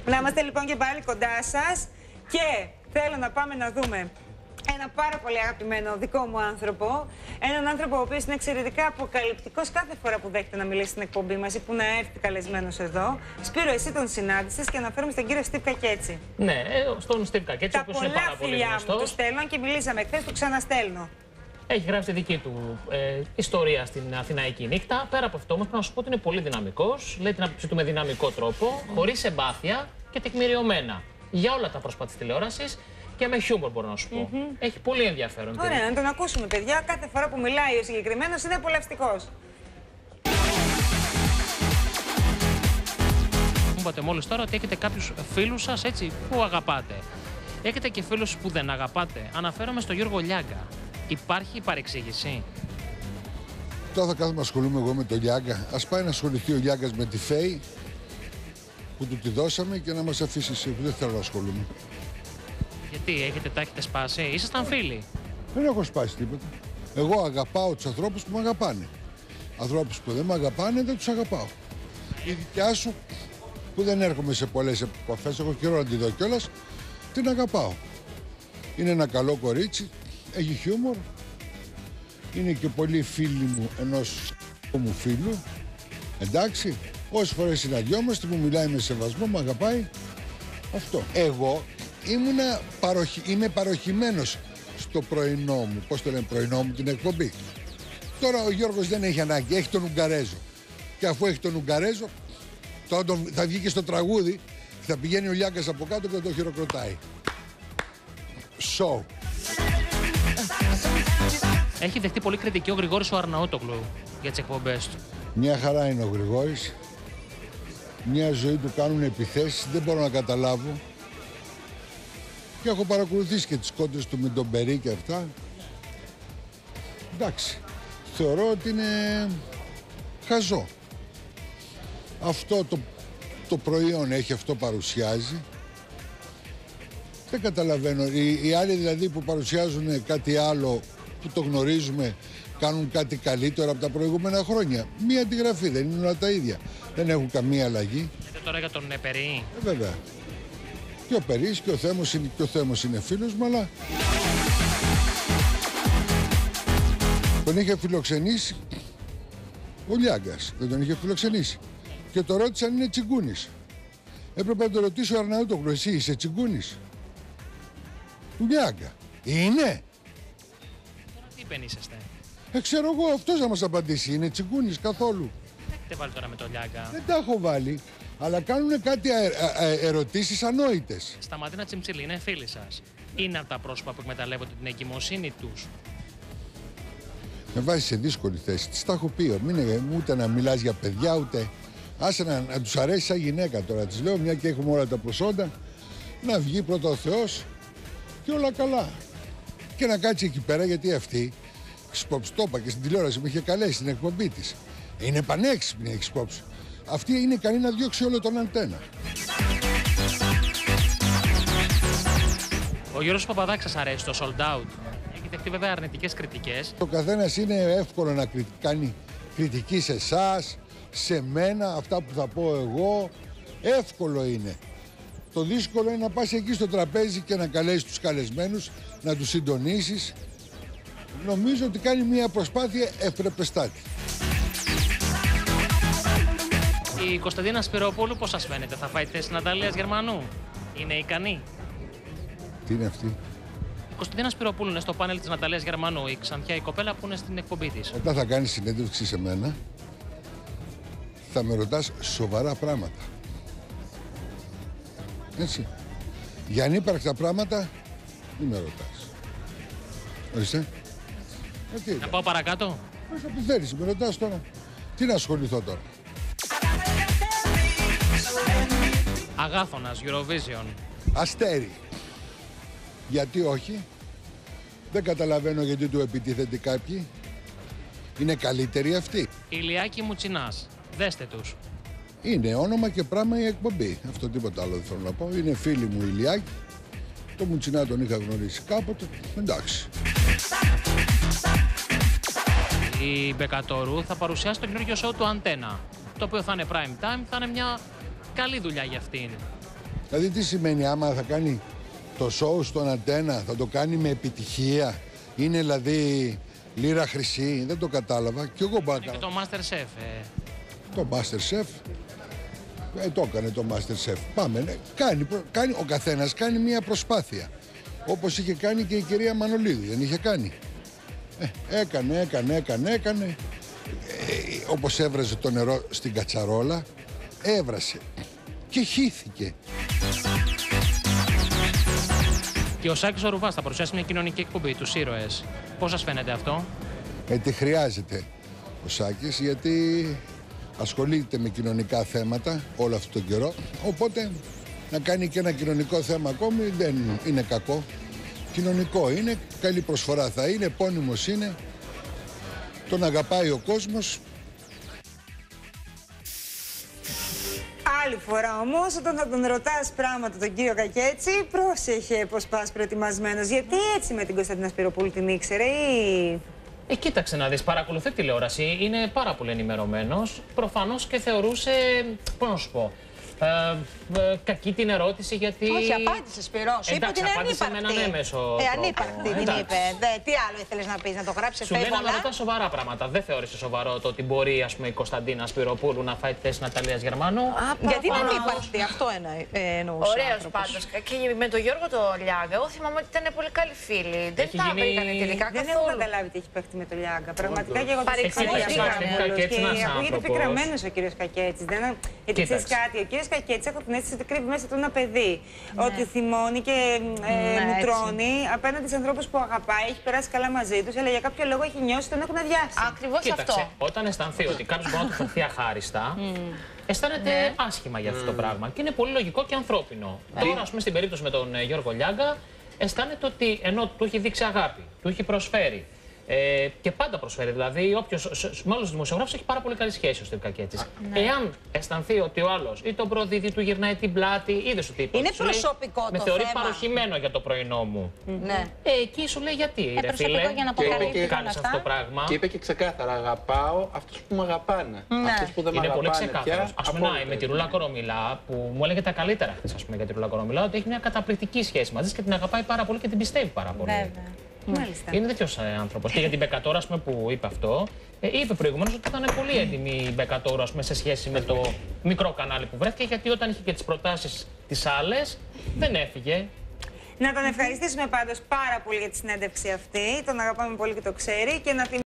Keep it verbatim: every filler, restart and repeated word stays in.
Να είμαστε λοιπόν και πάλι κοντά σας και θέλω να πάμε να δούμε ένα πάρα πολύ αγαπημένο δικό μου άνθρωπο. Έναν άνθρωπο ο οποίος είναι εξαιρετικά αποκαλυπτικός κάθε φορά που δέχεται να μιλήσει στην εκπομπή μας ή που να έρθει καλεσμένος εδώ. Σπύρο, εσύ τον συνάντησες και αναφέρομαι στον κύριο Στίβ Κακέτσι. Ναι, στον Στίβ Κακέτσι, ο οποίος είναι πάρα πολύ γνωστός. Τα πολλά φιλιά μου του στέλνω και μιλήσαμε χθες, του ξαναστέλνω. Έχει γράψει τη δική του ε, ιστορία στην Αθηναϊκή νύχτα. Πέρα από αυτό όμως πρέπει να σου πω ότι είναι πολύ δυναμικός. Λέει την άποψή του με δυναμικό τρόπο, χωρίς εμπάθεια και τεκμηριωμένα. Για όλα τα πρόσωπα της τηλεόρασης. Και με χιούμορ μπορώ να σου πω. Mm-hmm. Έχει πολύ ενδιαφέρον. Ωραία, να τον ακούσουμε, παιδιά. Κάθε φορά που μιλάει ο συγκεκριμένος είναι απολαυστικός. Μου είπατε μόλις τώρα ότι έχετε κάποιους φίλους σας έτσι που αγαπάτε. Έχετε και φίλους που δεν αγαπάτε. Αναφέρομαι στο Γιώργο Λιάγκα. Υπάρχει παρεξήγηση? Τώρα θα κάθομαι να ασχολούμαι εγώ με τον Λιάγκα. Ας πάει να ασχοληθεί ο Λιάγκας με τη Φέη που του τη δώσαμε και να μας αφήσει εσύ. Δεν θέλω να ασχολούμαι. Γιατί, έχετε, τα έχετε σπάσει, ήσασταν φίλοι? Δεν έχω σπάσει τίποτα. Εγώ αγαπάω τους ανθρώπους που με αγαπάνε. Ανθρώπους που δεν με αγαπάνε δεν τους αγαπάω. Η δικιά σου που δεν έρχομαι σε πολλές επαφές, έχω καιρό να τη δω κιόλας, την αγαπάω. Είναι ένα καλό κορίτσι, έχει χιούμορ, είναι και πολύ φίλη μου ενός μου φίλου. Εντάξει, όσες φορές συναντιόμαστε, μου μιλάει με σεβασμό, με αγαπάει. Αυτό. Εγώ ήμουνα παροχη... είμαι παροχημένος στο πρωινό μου, πώς το λένε πρωινό μου, την εκπομπή. Τώρα ο Γιώργος δεν έχει ανάγκη, έχει τον Ουγγαρέζο. Και αφού έχει τον Ουγγαρέζο, θα, τον... θα βγει και στο τραγούδι, θα πηγαίνει ο Λιάγκας από κάτω και θα το χειροκροτάει. Show. Έχει δεχτεί πολύ κριτική ο Γρηγόρης ο Αρναούτογλου για τις εκπομπές του. Μια χαρά είναι ο Γρηγόρης. Μια ζωή του κάνουν επιθέσεις, δεν μπορώ να καταλάβω. Και έχω παρακολουθήσει και τις κόντρες του με τον Περί και αυτά. Εντάξει, θεωρώ ότι είναι χαζό. Αυτό το, το προϊόν έχει, αυτό παρουσιάζει. Δεν καταλαβαίνω. Οι, οι άλλοι δηλαδή που παρουσιάζουν κάτι άλλο που το γνωρίζουμε, κάνουν κάτι καλύτερο από τα προηγούμενα χρόνια. Μία αντιγραφή, δεν είναι όλα τα ίδια. Δεν έχουν καμία αλλαγή. Λέτε τώρα για τον Περί. Ε, βέβαια. Και ο Περίς και ο Θέμος είναι, και ο Θέμος είναι φίλος μου, αλλά τον είχε φιλοξενήσει ο Λιάγκας. Δεν τον είχε φιλοξενήσει. Και το ρώτησε αν είναι τσιγκούνης. Έπρεπε να το ρωτήσει ο Αρναούτογλου, εσύ είσαι τσιγκούνης? Του Λιάγκα. Είναι. Τώρα τι υπενήσεστε? Ε, ξέρω εγώ, αυτός να μας απαντήσει. Είναι τσιγκούνης καθόλου? Δεν έχετε βάλει τώρα με τον Λιάγκα? Δεν τα έχω βάλει. Αλλά κάνουν κάτι α, α, α, ερωτήσεις ανόητες. Σταματίνα Τσιμψιλή είναι φίλοι σας. Είναι από τα πρόσωπα που εκμεταλλεύονται την εγκυμοσύνη τους. Με βάζει σε δύσκολη θέση. Της τα έχω πει. Μην, ούτε να μιλάς για παιδιά, ούτε. Άσε να, να τους αρέσει σαν γυναίκα τώρα. Της λέω, μια και έχουμε όλα τα προσόντα, να βγει πρώτα ο Θεός και όλα καλά. Και να κάτσει εκεί πέρα, γιατί αυτή, ξυπόψη και στην τηλεόραση, με είχε καλέσει στην εκπομπή της. Είναι πανέξυπνη, έχεις υπόψη. Αυτή είναι ικανή να διώξει όλο τον αντένα. Ο Γιώργος Παπαδάκης σας αρέσει το sold out? Έχει δεχτεί βέβαια αρνητικές κριτικές. Ο καθένας είναι εύκολο να κάνει κριτική σε εσάς, σε μένα, αυτά που θα πω εγώ. Εύκολο είναι. Το δύσκολο είναι να πας εκεί στο τραπέζι και να καλέσεις τους καλεσμένους, να τους συντονίσεις. Νομίζω ότι κάνει μια προσπάθεια ευπρεπεστάτη. Η Κωνσταντίνα Σπυροπούλου πώς σας φαίνεται? Θα φάει θέση Ναταλίας Γερμανού? Είναι ικανή? Τι είναι αυτή? Η Κωνσταντίνα Σπυροπούλου είναι στο πάνελ της Ναταλίας Γερμανού, η Ξανθιά η κοπέλα που είναι στην εκπομπή της. Όταν θα κάνεις συνέντευξη σε μένα, θα με ρωτάς σοβαρά πράγματα. Έτσι. Για ανύπαρκτα πράγματα, μην με ρωτάς. Ορίστε. Ε, να πάω παρακάτω. Όχι, που θέλεις, με ρωτάς τώρα. Τι να ασχοληθώ τώρα? Αγάθωνας, Eurovision. Αστέρι. Γιατί όχι? Δεν καταλαβαίνω γιατί του επιτίθεται κάποιοι. Είναι καλύτεροι αυτοί. Ηλιάκη Μουτσινάς. Δέστε τους. Είναι όνομα και πράγμα η εκπομπή. Αυτό τίποτα άλλο δεν θέλω να πω. Είναι φίλοι μου Ηλιάκη. Το Μουτσινά τον είχα γνωρίσει κάποτε. Εντάξει. Η Μπεκατόρου θα παρουσιάσει το καινούργιο show του Αντένα. Το οποίο θα είναι prime time, θα είναι μια καλή δουλειά για αυτήν. Δηλαδή τι σημαίνει άμα θα κάνει το show στον Αντένα, θα το κάνει με επιτυχία. Είναι δηλαδή λίρα χρυσή, δεν το κατάλαβα. Και εγώ μπορώ να Και κάνω. το Masterchef. Ε. Το Masterchef. Ε, το έκανε το Masterchef. Πάμε. Ναι. Κάνει, προ- κάνει, ο καθένας κάνει μια προσπάθεια. Όπως είχε κάνει και η κυρία Μανολίδη, δεν είχε κάνει. Ε, έκανε, έκανε, έκανε, έκανε. Ε, όπως έβραζε το νερό στην κατσαρόλα, έβρασε και χύθηκε. Και ο Σάκης ο Ρουβάς θα παρουσιάσει μια κοινωνική εκπομπή, τους ήρωες. Πώς σας φαίνεται αυτό? Ε, τι χρειάζεται ο Σάκης, γιατί ασχολείται με κοινωνικά θέματα όλο αυτόν τον καιρό. Οπότε να κάνει και ένα κοινωνικό θέμα ακόμη δεν είναι κακό. Κοινωνικό είναι, καλή προσφορά θα είναι, επώνυμος είναι. Τον αγαπάει ο κόσμος. Άλλη φορά όμως, όταν θα τον ρωτάς πράγματα τον κύριο Κακέτσι, πρόσεχε πως πας προετοιμασμένος. Γιατί έτσι με την Κωνσταντίνα Σπυροπούλου την ήξερε ή... Ε, κοίταξε να δεις, παρακολουθεί τηλεόραση, είναι πάρα πολύ ενημερωμένος. Προφανώς και θεωρούσε, πώς να σου πω, ε, ε, κακή την ερώτηση γιατί... Όχι, απάντησε Σπυρό. Σου είπε ότι Εντάξει, είναι απάντησε με ανύπαρκτη. έναν έμεσο Ε, τρόπο. ανύπαρκτη την Εντάξει. είπε. Δε, τι άλλο ήθελε να πει, να το γράψει Σου λέει να με επέβολα. ρωτά σοβαρά πράγματα. Δεν θεώρησε σοβαρό το ότι μπορεί ας πούμε, η Κωνσταντίνα Σπυροπούλου να φάει τη θέση Ναταλίας Γερμανού. Γιατί είναι Προφανώς. ανύπαρκτη, αυτό εννοεί, ε, εννοούσε. ο Ωραίο άνθρωπος. πάντω. Και με τον Γιώργο το Λιάγκα, εγώ θυμάμαι ότι ήταν πολύ καλοί φίλοι. Δεν Έχει τα γίνει- βρήκαν τελικά Δεν έχω καθόλου. καταλάβει τι έχει παίχτη με το Λιάγκα. Πραγματικά και εγώ το Παρεξηγήθηκαν ξέρω πάρα όλοι. πολλούς. Κακέτσι Και ένας ακούγεται άνθρωπος. πικραμένος ο κύριος Κακέτσης. Δεν... Γιατί ξέρεις Κοίταξε. κάτι, ο κύριος Κακέτσης έχω την αίσθηση ότι κρύβει μέσα του ένα παιδί. Ότι θυμώνει και ε, Ναι, μουτρώνει απέναντι σε ανθρώπους που αγαπάει, έχει περάσει καλά μαζί τους, αλλά για κάποιο λόγο έχει νιώσει ότι τον έχουν αδειάσει. Ακριβώ Κοίταξε, αυτό. όταν αισθανθεί ότι κάποιο μπορεί να του φερθεί αχάριστα, αισθάνεται άσχημα για αυτό το πράγμα. Και είναι πολύ λογικό και ανθρώπινο. Τώρα, α πούμε, στην περίπτωση με τον ε, Γιώργο Λιάγκα, αισθάνεται ότι ενώ του έχει δείξει αγάπη, του έχει προσφέρει. Ε, και πάντα προσφέρει. Δηλαδή, όποιος, με όλου του δημοσιογράφου έχει πάρα πολύ καλή σχέση ο Στέλιος Κακέτσης. Εάν αισθανθεί ότι ο άλλο ή τον προδίδει του γυρνάει την πλάτη, είδε ότι είπε. Είναι σου λέει, προσωπικό με το θεωρεί θέμα. παροχημένο για το πρωινό μου. Ναι. Ε, εκεί σου λέει γιατί, ρε προσωπικό φίλε, για να και αποκαλύπτει κάνεις όλα αυτό αυτά. το πράγμα. Και είπε και ξεκάθαρα: αγαπάω αυτούς που με αγαπάνε. Ναι. Αυτούς που δεν με Είναι πολύ αγαπάνε ξεκάθαρο. πια. Α πούμε, να, απόλυτα με τη είναι. Ρούλα Κορομιλά, που μου έλεγε τα καλύτερα χθε, α πούμε, για τη Ρούλα Κορομιλά, ότι έχει μια καταπληκτική σχέση μαζί της και την αγαπάει πάρα πολύ και την πιστεύει πάρα πολύ. Βέβαια. Μάλιστα. Είναι τέτοιο άνθρωπο. Και για την Μπεκατόρα, α πούμε, που είπε αυτό, ε, είπε προηγουμένω ότι ήταν πολύ έντιμη η Μπεκατόρα, ας πούμε, σε σχέση με το μικρό κανάλι που βρέθηκε, γιατί όταν είχε και τι προτάσει τι άλλε, δεν έφυγε. Να τον ευχαριστήσουμε πάντως πάρα πολύ για τη συνέντευξη αυτή. Τον αγαπάμε πολύ και το ξέρει. Και να